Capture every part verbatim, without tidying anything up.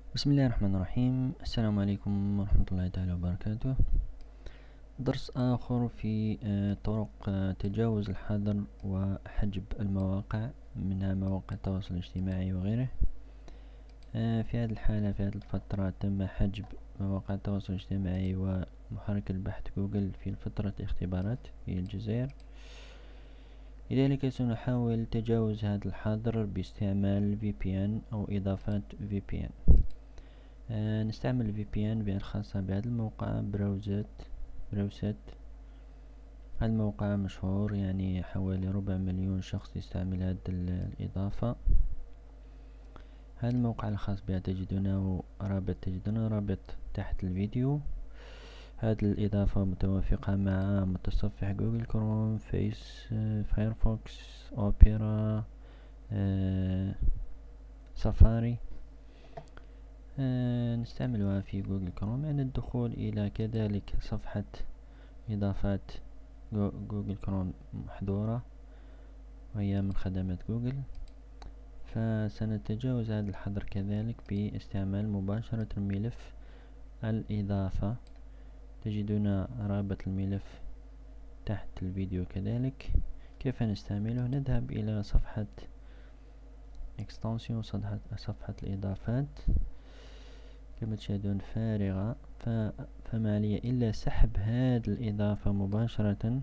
بسم الله الرحمن الرحيم. السلام عليكم ورحمة الله تعالى وبركاته. درس آخر في آه، طرق آه، تجاوز الحظر وحجب المواقع، منها مواقع التواصل الاجتماعي وغيره. آه، في هذه الحالة في هذه الفترة تم حجب مواقع التواصل الاجتماعي ومحرك البحث جوجل في فترة اختبارات في الجزائر. لذلك سنحاول تجاوز هذا الحظر باستعمال في بي إن أو إضافات في بي إن. آه نستعمل ال في بي إن الخاصة بهذا الموقع براوزات براوسات. هذا الموقع مشهور، يعني حوالي ربع مليون شخص يستعمل هذه الإضافة. هذا الموقع الخاص بها تجدونه رابط تجدونه رابط تحت الفيديو. هذه الإضافة متوافقة مع متصفح جوجل كروم، فيس آه فايرفوكس، أوبيرا، آه سفاري. آه نستعملها في جوجل كروم عند الدخول إلى كذلك صفحة إضافات جوجل كروم محظورة، وهي من خدمات جوجل. فسنتجاوز هذا الحظر كذلك باستعمال مباشرة ملف الإضافة. تجدون رابط الملف تحت الفيديو كذلك. كيف نستعمله؟ نذهب إلى صفحة extension، صفحة, صفحة الإضافات كما تشاهدون فارغة، فما علي إلا سحب هذه الإضافة مباشرة،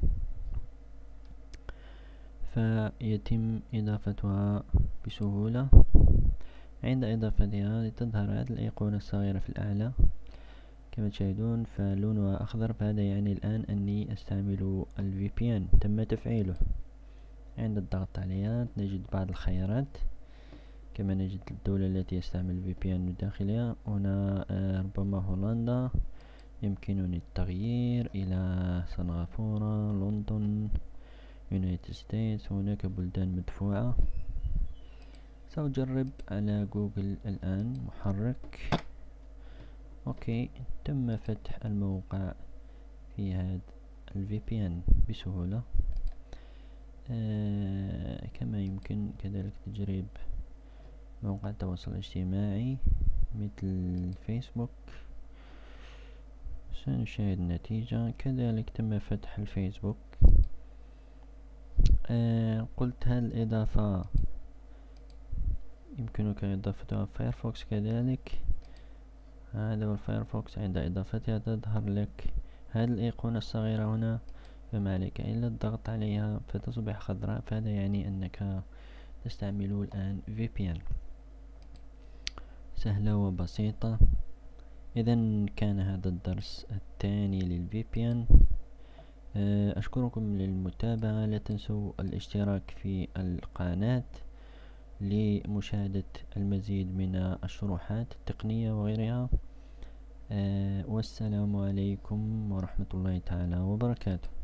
فيتم إضافتها بسهولة. عند إضافتها تظهر هذه الأيقونة الصغيرة في الأعلى كما تشاهدون، فلونها أخضر، فهذا يعني الآن أني أستعمل ال في بي إن، تم تفعيله. عند الضغط عليها نجد بعض الخيارات، كما نجد الدولة التي يستعمل ال في بي إن من داخلها. هنا آه ربما هولندا، يمكنني التغيير إلى سنغافورة، لندن، يونايتد ستيتس. هناك بلدان مدفوعة. سأجرب على جوجل الآن محرك. اوكي، تم فتح الموقع في هذا ال في بي إن بسهولة. آه كما يمكن كذلك تجريب موقع التواصل الاجتماعي مثل فيسبوك. سنشاهد النتيجة. كذلك تم فتح الفيسبوك. آه قلت هذه الإضافة يمكنك إضافتها في فايرفوكس كذلك. هذا هو الفايرفوكس. عند إضافتها تظهر لك هذه الأيقونة الصغيرة هنا، فما عليك إلا الضغط عليها فتصبح خضراء، فهذا يعني أنك تستعمل الآن في بي إن. سهلة وبسيطة. إذا كان هذا الدرس الثاني لل في بي إن. أشكركم للمتابعة. لا تنسوا الاشتراك في القناة لمشاهدة المزيد من الشروحات التقنية وغيرها. والسلام عليكم ورحمة الله تعالى وبركاته.